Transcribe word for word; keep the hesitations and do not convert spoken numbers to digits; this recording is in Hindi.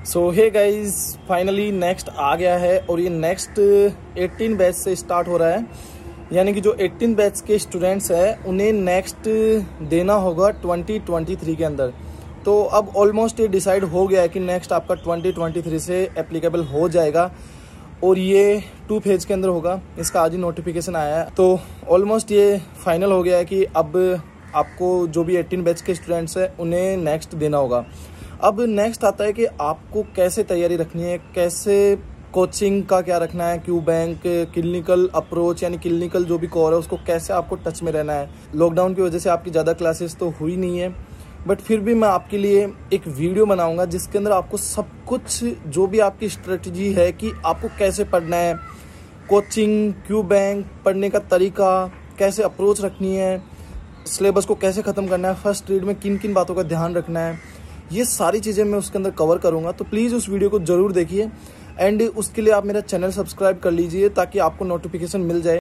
सो हे गाइज, फाइनली नेक्स्ट आ गया है और ये नेक्स्ट एटीन बैच से स्टार्ट हो रहा है। यानी कि जो एटीन बैच के स्टूडेंट्स हैं उन्हें नेक्स्ट देना होगा ट्वेंटी ट्वेंटी थ्री के अंदर। तो अब ऑलमोस्ट ये डिसाइड हो गया है कि नेक्स्ट आपका ट्वेंटी ट्वेंटी थ्री से एप्लीकेबल हो जाएगा और ये टू फेज के अंदर होगा। इसका आज ही नोटिफिकेशन आया है, तो ऑलमोस्ट ये फाइनल हो गया है कि अब आपको जो भी एटीन बैच के स्टूडेंट्स हैं उन्हें नेक्स्ट देना होगा। अब नेक्स्ट आता है कि आपको कैसे तैयारी रखनी है, कैसे कोचिंग का क्या रखना है, क्यू बैंक, क्लिनिकल अप्रोच यानी क्लिनिकल जो भी कोर है उसको कैसे आपको टच में रहना है। लॉकडाउन की वजह से आपकी ज़्यादा क्लासेस तो हुई नहीं है, बट फिर भी मैं आपके लिए एक वीडियो बनाऊंगा जिसके अंदर आपको सब कुछ जो भी आपकी स्ट्रेटजी है कि आपको कैसे पढ़ना है, कोचिंग, क्यू बैंक, पढ़ने का तरीका, कैसे अप्रोच रखनी है, सिलेबस को कैसे ख़त्म करना है, फर्स्ट रीड में किन किन बातों का ध्यान रखना है, ये सारी चीज़ें मैं उसके अंदर कवर करूंगा। तो प्लीज़ उस वीडियो को ज़रूर देखिए एंड उसके लिए आप मेरा चैनल सब्सक्राइब कर लीजिए ताकि आपको नोटिफिकेशन मिल जाए।